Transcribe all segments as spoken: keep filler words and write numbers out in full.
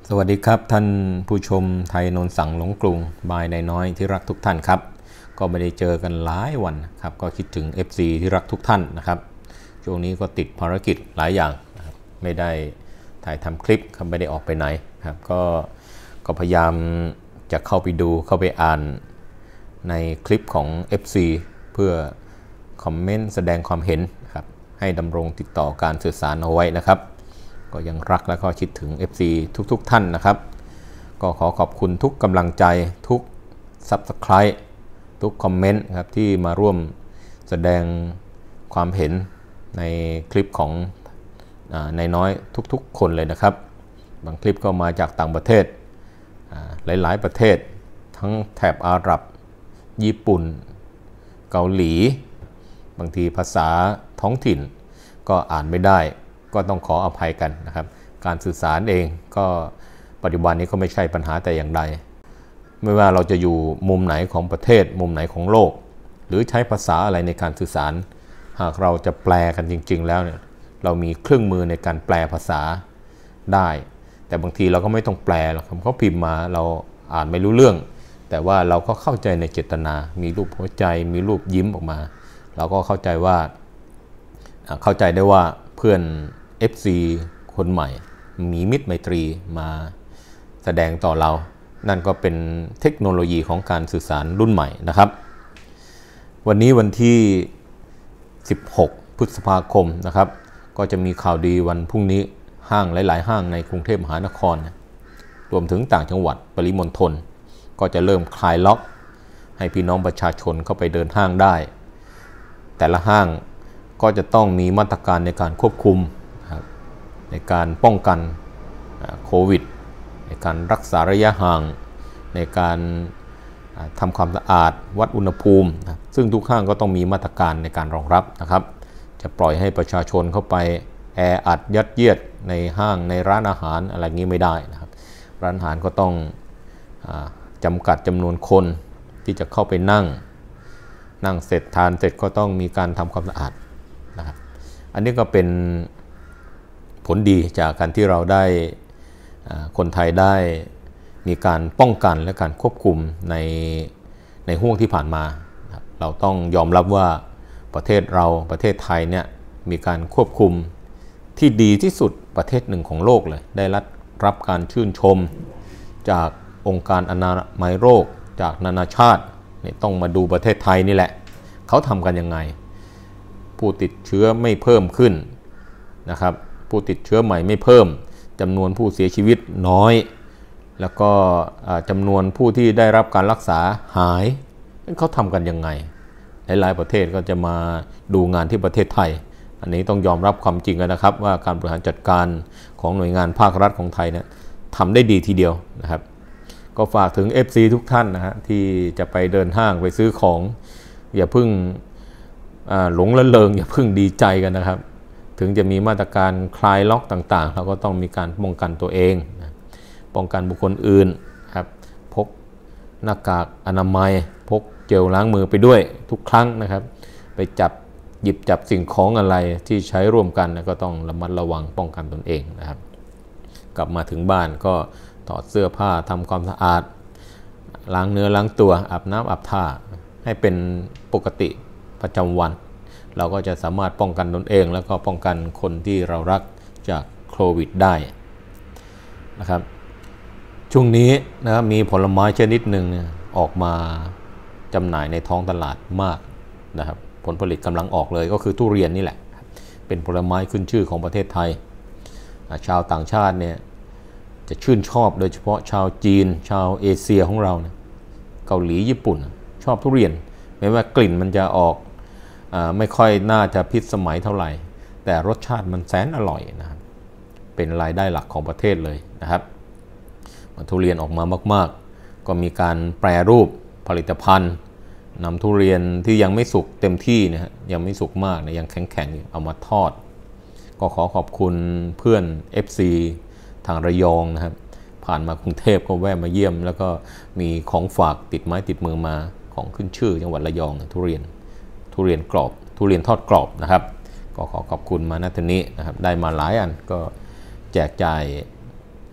สวัสดีครับท่านผู้ชมไทยนนสั่งหลงกรุงบายนายน้อยที่รักทุกท่านครับก็ไม่ได้เจอกันหลายวันครับก็คิดถึง เอฟ ซี ที่รักทุกท่านนะครับช่วงนี้ก็ติดภารกิจหลายอย่างนะครับไม่ได้ถ่ายทำคลิปครับไม่ได้ออกไปไหนครับก็ก็พยายามจะเข้าไปดูเข้าไปอ่านในคลิปของ เอฟ ซี เพื่อคอมเมนต์แสดงความเห็นครับให้ดำรงติดต่อการสื่อสารเอาไว้นะครับก็ยังรักและก็คิดถึง เอฟ ซี ทุกๆ ท่านนะครับก็ขอขอบคุณทุกกำลังใจทุก Subscribe ทุกคอมเมนต์ครับที่มาร่วมแสดงความเห็นในคลิปของนายน้อยทุกๆคนเลยนะครับบางคลิปก็มาจากต่างประเทศหลายๆประเทศทั้งแถบอาหรับญี่ปุ่นเกาหลีบางทีภาษาท้องถิ่นก็อ่านไม่ได้ก็ต้องขออภัยกันนะครับการสื่อสารเองก็ปัจจุบันนี้ก็ไม่ใช่ปัญหาแต่อย่างใดไม่ว่าเราจะอยู่มุมไหนของประเทศมุมไหนของโลกหรือใช้ภาษาอะไรในการสื่อสารหากเราจะแปลกันจริงๆแล้วเนี่ยเรามีเครื่องมือในการแปลภาษาได้แต่บางทีเราก็ไม่ต้องแปลหรอกเขาพิมพ์มาเราอ่านไม่รู้เรื่องแต่ว่าเราก็เข้าใจในเจตนามีรูปหัวใจมีรูปยิ้มออกมาเราก็เข้าใจว่าเข้าใจได้ว่าเพื่อน เอฟ ซี คนใหม่มีมิตรไมตรีมาแสดงต่อเรานั่นก็เป็นเทคโนโลยีของการสื่อสารรุ่นใหม่นะครับวันนี้วันที่สิบหกพฤษภาคมนะครับก็จะมีข่าวดีวันพรุ่งนี้ห้างหลายๆห้างในกรุงเทพมหานครรวมถึงต่างจังหวัดปริมณฑลก็จะเริ่มคลายล็อกให้พี่น้องประชาชนเข้าไปเดินห้างได้แต่ละห้างก็จะต้องมีมาตรการในการควบคุมในการป้องกันโควิดในการรักษาระยะห่างในการทำความสะอาดวัดอุณหภูมิซึ่งทุกห้างก็ต้องมีมาตรการในการรองรับนะครับจะปล่อยให้ประชาชนเข้าไปแออัดยัดเยียดในห้างในร้านอาหารอะไรงี้ไม่ได้นะครับร้านอาหารก็ต้องจำกัดจำนวนคนที่จะเข้าไปนั่งนั่งเสร็จทานเสร็จก็ต้องมีการทำความสะอาดนะครับอันนี้ก็เป็นผลดีจากการที่เราได้คนไทยได้มีการป้องกันและการควบคุมในในห่วงที่ผ่านมาเราต้องยอมรับว่าประเทศเราประเทศไทยเนี่ยมีการควบคุมที่ดีที่สุดประเทศหนึ่งของโลกเลยได้รับรับการชื่นชมจากองค์การอนามัยโรคจากนานาชาติเนี่ยต้องมาดูประเทศไทยนี่แหละเขาทำกันยังไงผู้ติดเชื้อไม่เพิ่มขึ้นนะครับผู้ติดเชื้อใหม่ไม่เพิ่มจำนวนผู้เสียชีวิตน้อยแล้วก็จำนวนผู้ที่ได้รับการรักษาหายเขาทำกันยังไงหลายๆประเทศก็จะมาดูงานที่ประเทศไทยอันนี้ต้องยอมรับความจริงกันนะครับว่าการบริหารจัดการของหน่วยงานภาครัฐของไทยเนี่ยทำได้ดีทีเดียวนะครับก็ฝากถึง เอฟ ซี ทุกท่านนะฮะที่จะไปเดินห้างไปซื้อของอย่าเพิ่งหลงละเลงอย่าเพิ่งดีใจกันนะครับถึงจะมีมาตรการคลายล็อกต่างๆเราก็ต้องมีการป้องกันตัวเองป้องกันบุคคลอื่นครับพกหน้ากากอนามัยพกเจลล้างมือไปด้วยทุกครั้งนะครับไปจับหยิบจับสิ่งของอะไรที่ใช้ร่วมกันก็ต้องระมัดระวังป้องกันตนเองนะครับกลับมาถึงบ้านก็ถอดเสื้อผ้าทำความสะอาดล้างเนื้อล้างตัวอาบน้ำอาบท่าให้เป็นปกติประจำวันเราก็จะสามารถป้องกันตนเองแล้วก็ป้องกันคนที่เรารักจากโควิดได้นะครับช่วงนี้นะครับมีผลไม้ชนิดหนึ่งออกมาจำหน่ายในท้องตลาดมากนะครับผลผลิตกำลังออกเลยก็คือทุเรียนนี่แหละเป็นผลไม้ขึ้นชื่อของประเทศไทยชาวต่างชาติเนี่ยจะชื่นชอบโดยเฉพาะชาวจีนชาวเอเชียของเราเนี่ยเกาหลีญี่ปุ่นชอบทุเรียนแม้ว่ากลิ่นมันจะออกไม่ค่อยน่าจะพิสมัยเท่าไหร่แต่รสชาติมันแสนอร่อยนะครับเป็นรายได้หลักของประเทศเลยนะครับทุเรียนออกมามากๆก็มีการแปรรูปผลิตภัณฑ์นำทุเรียนที่ยังไม่สุกเต็มที่นะฮะยังไม่สุกมากนะยังแข็งๆเอามาทอดก็ขอขอบคุณเพื่อน เอฟ ซี ทางระยองนะครับผ่านมากรุงเทพก็แวะมาเยี่ยมแล้วก็มีของฝากติดไม้ติดมือมาของขึ้นชื่อจังหวัดระยองทุเรียนทุเรียนกรอบทุเรียนทอดกรอบนะครับก็ขอขอบคุณมาณที่นี้นะครับได้มาหลายอันก็แจกจ่าย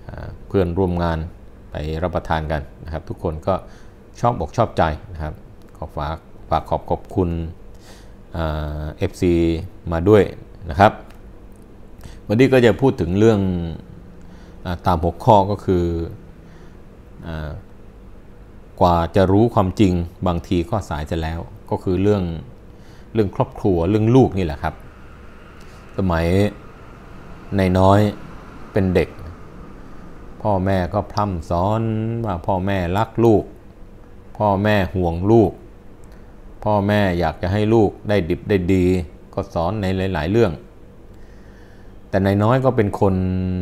เพื่อนร่วมงานไปรับประทานกันนะครับทุกคนก็ชอบอกชอบใจนะครับขอฝากฝากขอบขอบคุณเอฟซีมาด้วยนะครับวันนี้ก็จะพูดถึงเรื่องตามหัวข้อก็คือกว่าจะรู้ความจริงบางทีก็สายจะแล้วก็คือเรื่องเรื่องครอบครัวเรื่องลูกนี่แหละครับสมัยในน้อยเป็นเด็กพ่อแม่ก็พร่ำสอนว่าพ่อแม่รักลูกพ่อแม่ห่วงลูกพ่อแม่อยากจะให้ลูกได้ดิบได้ดีก็สอนในหลายๆเรื่องแต่ในน้อยก็เป็นคน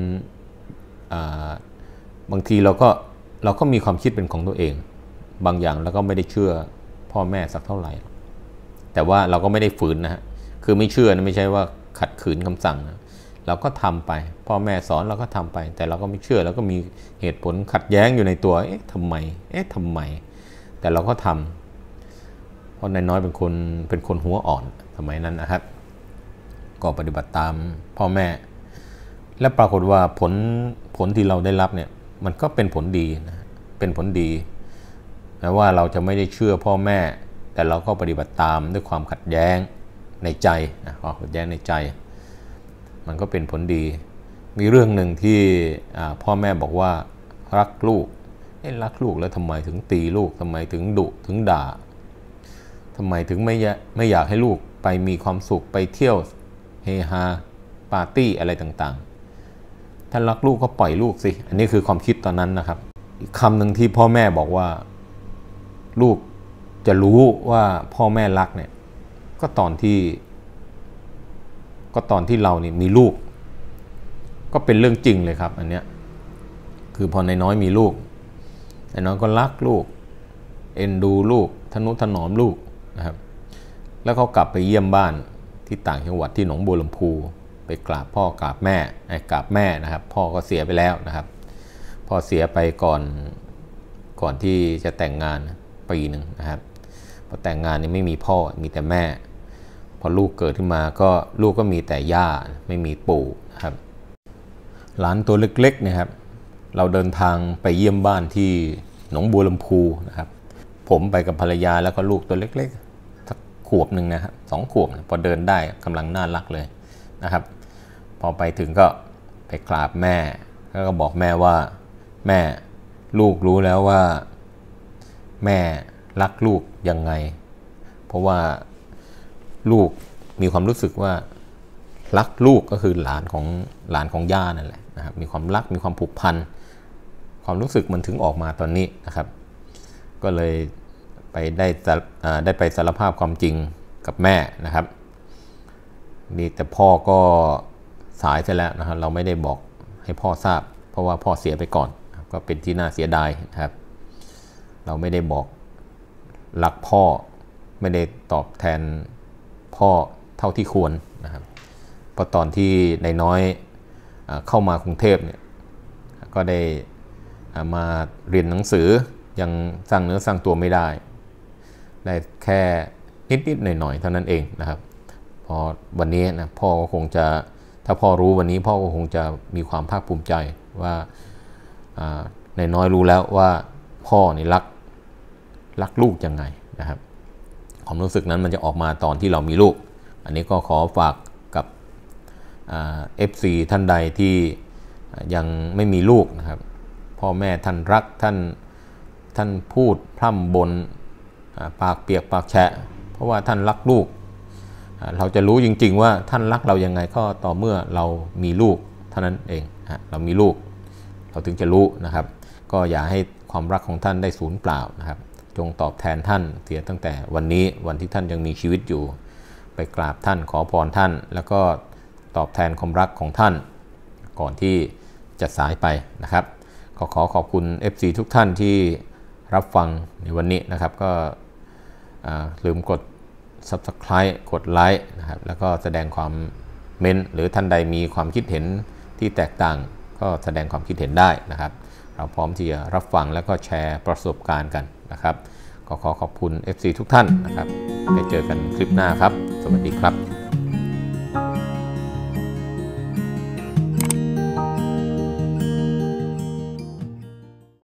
บางทีเราก็เราก็มีความคิดเป็นของตัวเองบางอย่างแล้วก็ไม่ได้เชื่อพ่อแม่สักเท่าไหร่แต่ว่าเราก็ไม่ได้ฝืนนะฮะคือไม่เชื่อนะไม่ใช่ว่าขัดขืนคำสั่งนะเราก็ทำไปพ่อแม่สอนเราก็ทำไปแต่เราก็ไม่เชื่อแล้วก็มีเหตุผลขัดแย้งอยู่ในตัวเอ๊ะทำไมเอ๊ะทำไมแต่เราก็ทำเพราะนายน้อยเป็นคนเป็นคนหัวอ่อนสมัยนั้นนะครับก็ปฏิบัติตามพ่อแม่และปรากฏว่าผลผลที่เราได้รับเนี่ยมันก็เป็นผลดีนะเป็นผลดีแม้ว่าเราจะไม่ได้เชื่อพ่อแม่แต่เราก็ปฏิบัติตามด้วยความขัดแย้งในใจนะความขัดแย้งในใจมันก็เป็นผลดีมีเรื่องหนึ่งที่พ่อแม่บอกว่ารักลูกเอ๊ะรักลูกแล้วทำไมถึงตีลูกทำไมถึงดุถึงด่าทำไมถึงไม่ไม่อยากให้ลูกไปมีความสุขไปเที่ยวเฮฮาปาร์ตี้อะไรต่างๆถ้ารักลูกก็ปล่อยลูกสิอันนี้คือความคิดตอนนั้นนะครับอีกคำหนึ่งที่พ่อแม่บอกว่าลูกจะรู้ว่าพ่อแม่รักเนี่ยก็ตอนที่ก็ตอนที่เราเนี่ยมีลูกก็เป็นเรื่องจริงเลยครับอันเนี้ยคือพอนายน้อยมีลูกนายน้อยก็รักลูกเอ็นดูลูกทนุถนอมลูกนะครับแล้วเขากลับไปเยี่ยมบ้านที่ต่างจังหวัดที่หนองบัวลำพูไปกราบพ่อกราบแม่ไอ้กราบแม่นะครับพ่อก็เสียไปแล้วนะครับพ่อเสียไปก่อนก่อนที่จะแต่งงานปีหนึ่งนะครับพอแต่งงานนี่ไม่มีพ่อมีแต่แม่พอลูกเกิดขึ้นมาก็ลูกก็มีแต่ย่าไม่มีปู่นะครับหลานตัวเล็กๆนะครับเราเดินทางไปเยี่ยมบ้านที่หนองบัวลำพูนะครับผมไปกับภรรยาแล้วก็ลูกตัวเล็กๆสักขวบหนึ่งนะครับสองขวบพอเดินได้กำลังน่ารักเลยนะครับพอไปถึงก็ไปกราบแม่แล้วก็บอกแม่ว่าแม่ลูกรู้แล้วว่าแม่รักลูกยังไงเพราะว่าลูกมีความรู้สึกว่ารักลูกก็คือหลานของหลานของย่านั่นแหละนะครับมีความรักมีความผูกพันความรู้สึกมันถึงออกมาตอนนี้นะครับก็เลยไปได้ได้ไปสารภาพความจริงกับแม่นะครับนี่แต่พ่อก็สายซะแล้วนะครับเราไม่ได้บอกให้พ่อทราบเพราะว่าพ่อเสียไปก่อนก็เป็นที่น่าเสียดายนะครับเราไม่ได้บอกรักพ่อไม่ได้ตอบแทนพ่อเท่าที่ควรนะครับเพราะตอนที่นายน้อยเข้ามากรุงเทพเนี่ยก็ได้มาเรียนหนังสือยังสร้างเนื้อสร้างตัวไม่ได้ได้แค่นิดๆหน่อยๆเท่านั้นเองนะครับพอวันนี้นะพ่อก็คงจะถ้าพ่อรู้วันนี้พ่อก็คงจะมีความภาคภูมิใจว่านายน้อยรู้แล้วว่าพ่อนี่รักรักลูกยังไงนะครับความรู้สึกนั้นมันจะออกมาตอนที่เรามีลูกอันนี้ก็ขอฝากกับเอฟซีท่านใดที่ยังไม่มีลูกนะครับพ่อแม่ท่านรักท่านท่านพูดพร่ำบนปากเปียกปากแฉะเพราะว่าท่านรักลูกเราจะรู้จริงๆว่าท่านรักเรายังไงก็ต่อเมื่อเรามีลูกเท่านั้นเองเรามีลูกเราถึงจะรู้นะครับก็อย่าให้ความรักของท่านได้สูญเปล่านะครับจงตอบแทนท่านเสียตั้งแต่วันนี้วันที่ท่านยังมีชีวิตอยู่ไปกราบท่านขอพรท่านแล้วก็ตอบแทนความรักของท่านก่อนที่จะสายไปนะครับขอขอขอบคุณ เอฟ ซี ทุกท่านที่รับฟังในวันนี้นะครับก็ลืมกด ซับสไครบ์ กดไลค์นะครับแล้วก็แสดงความเมนต์หรือท่านใดมีความคิดเห็นที่แตกต่างก็แสดงความคิดเห็นได้นะครับเราพร้อมที่จะรับฟังแล้วก็แชร์ประสบการณ์กันนะครับขอขอขอบคุณ เอฟ ซี ทุกท่านนะครับไปเจอกันคลิปหน้าครับสวัสดีครับ